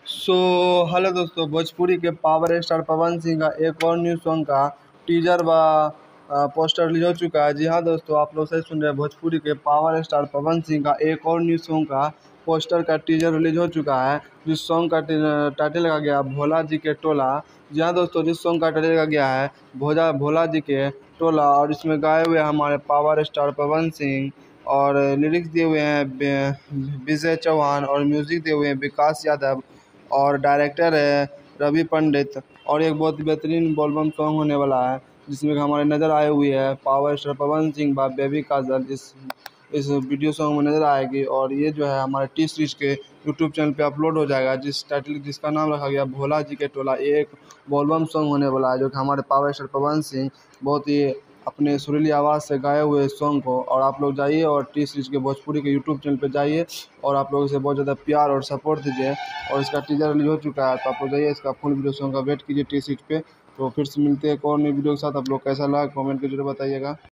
So hello दोस्तों, भोजपुरी के power star Pawan Singh का एक और न्यू सॉन्ग का टीजर व पोस्टर रिलीज हो चुका है। जी हाँ दोस्तों, आप लोग सही सुन रहे हैं। भोजपुरी के पावर स्टार पवन सिंह का एक और न्यू सॉन्ग का पोस्टर का टीजर रिलीज हो चुका है। जिस सॉन्ग का टाइटल रखा गया भोला जी के टोला। जी हाँ दोस्तों, जिस सॉन्ग का टाइटल रखा गया है भोला जी के टोला, और इसमें गाए हुए हैं हमारे पावर स्टार पवन सिंह, और लिरिक्स दिए हुए हैं विजय चौहान, और म्यूजिक दिए हुए हैं विकास यादव, और डायरेक्टर है रवि पंडित। और एक बहुत बेहतरीन बोलबम सॉन्ग होने वाला है जिसमें हमारे नज़र आए हुए है पावर स्टार पवन सिंह व बेबी काजल इस वीडियो सॉन्ग में नज़र आएगी। और ये जो है हमारे टी सीरीज के यूट्यूब चैनल पे अपलोड हो जाएगा, जिसका नाम रखा गया भोला जी के टोला। ये एक बोलबम सॉन्ग होने वाला है जो कि हमारे पावर स्टार पवन सिंह बहुत ही अपने सुरीली आवाज़ से गाए हुए सॉन्ग को। और आप लोग जाइए और टी सीरीज के भोजपुरी के यूट्यूब चैनल पे जाइए और आप लोग इसे बहुत ज़्यादा प्यार और सपोर्ट दीजिए। और इसका टीजर रिलीज हो चुका है, तो आप लोग जाइए इसका फुल वीडियो सॉन्ग का वेट कीजिए टी सीरीज पे। तो फिर से मिलते हैं एक और नई वीडियो के साथ। आप लोग कैसा लगा कमेंट के जरूर बताइएगा।